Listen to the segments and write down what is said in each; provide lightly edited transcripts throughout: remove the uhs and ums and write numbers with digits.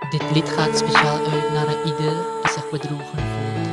Dit lied gaat speciaal uit naar ieder die zich bedrogen voelt.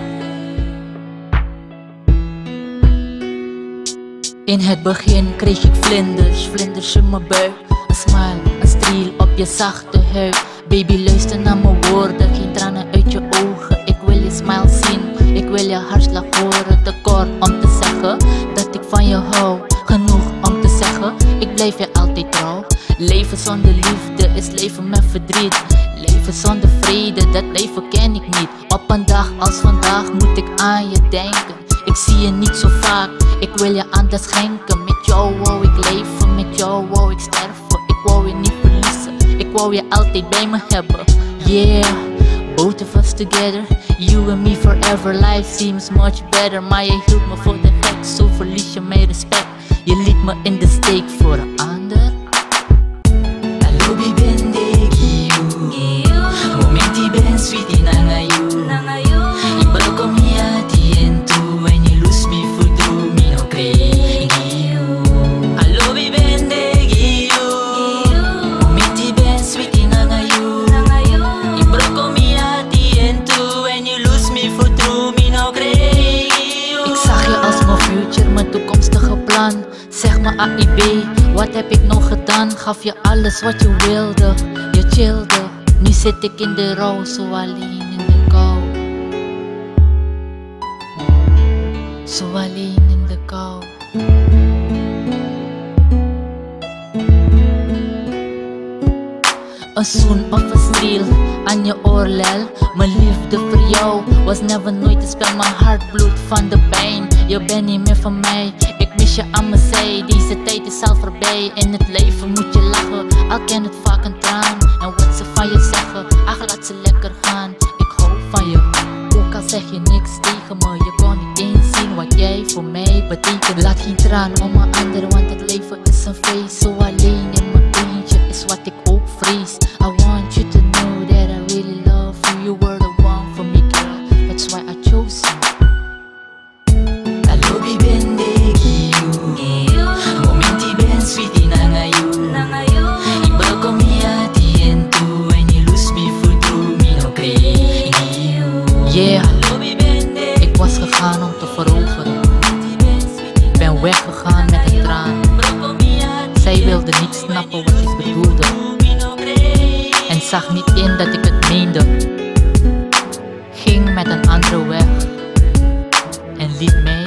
In het begin kreeg ik vlinders in mijn buik. Een smile, een striel op je zachte huid. Baby, luister naar mijn woorden, geen tranen uit je ogen. Ik wil je smile zien, ik wil je hartslag horen. Te kort om te zeggen dat ik van je hou. Genoeg om te zeggen, ik blijf je altijd trouw. Leven zonder liefde is leven met verdriet. Leven zonder vrede, dat leven ken ik niet. Op een dag als vandaag moet ik aan je denken. Ik zie je niet zo vaak, ik wil je aandacht schenken. Met jou wou ik leven, met jou wou ik sterven. Ik wou je niet verliezen, ik wou je altijd bij me hebben. Yeah, both of us together, you and me forever. Life seems much better, maar je hield me voor de gek. Zo verlies je mijn respect, je liet me in de steek voor een ander. Alobi bendegi you, momenti ben sweetie nanga you. Ibro komi ati entu, when you lose me for true, me no cregi you. Alobi bendegi you, momenti ben sweetie nanga you. Ibro komi ati entu, when you lose me for true, me no cregi you. Ik zag je als mijn future, mijn toekomstige plan. Zeg me AIB, wat heb ik nog gedaan? Gaf je alles wat je wilde, je chillde. Nu zit ik in de rouw, zo alleen in de kou. Zo alleen in de kou. Een zoen of een striel aan je oorlel. Mijn liefde voor jou was never nooit te spel. Mijn hart bloedt van de pijn, je bent niet meer van mij. Ik mis je aan mijn zij, deze tijd is al voorbij. In het leven moet je lachen, al ken het vaak een traan. En wat ze van je zeggen, ach laat ze lekker gaan. Ik hou van je, ook al zeg je niks tegen me. Je kon niet eens zien wat jij voor mij betekent. Laat geen traan om een ander, want het leven is een feest. Zo alleen in mijn eentje is wat ik ook vrees. I want you to know that I really love you. You were the one for me, girl, that's why I chose you. Alobi bendegi you, momenti ben sweetie nanga you. Ibro komi ati entu, when you lose me for true, me no cregi you. Yeah, ik was gegaan om te veroveren. Ik ben weggegaan met een traan. Zij wilde niet snappen wat ik bedoelde en zag niet in dat ik het meende. Ging met een andere weg en liet mij